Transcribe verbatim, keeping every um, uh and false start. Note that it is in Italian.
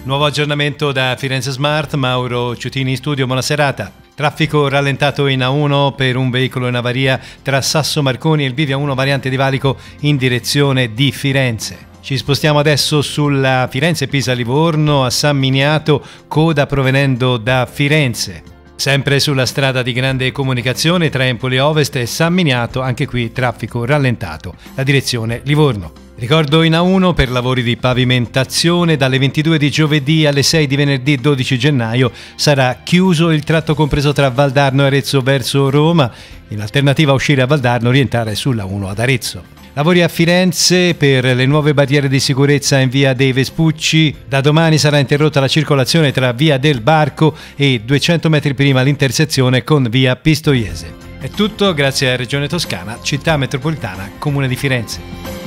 Nuovo aggiornamento da Firenze Smart, Mauro Ciutini in studio, buona serata. Traffico rallentato in A uno per un veicolo in avaria tra Sasso Marconi e il Bivio A uno variante di Valico in direzione di Firenze. Ci spostiamo adesso sulla Firenze-Pisa-Livorno a San Miniato, coda provenendo da Firenze. Sempre sulla strada di grande comunicazione tra Empoli Ovest e San Miniato, anche qui traffico rallentato, la direzione Livorno. Ricordo in A uno per lavori di pavimentazione dalle ventidue di giovedì alle sei di venerdì dodici gennaio sarà chiuso il tratto compreso tra Valdarno e Arezzo verso Roma, in alternativa a uscire a Valdarno rientrare sulla uno ad Arezzo. Lavori a Firenze per le nuove barriere di sicurezza in via dei Vespucci. Da domani sarà interrotta la circolazione tra via del Barco e duecento metri prima l'intersezione con via Pistoiese. È tutto grazie a Regione Toscana, Città Metropolitana, Comune di Firenze.